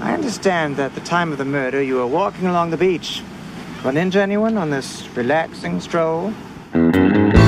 I understand that at the time of the murder you were walking along the beach. Run into anyone on this relaxing stroll?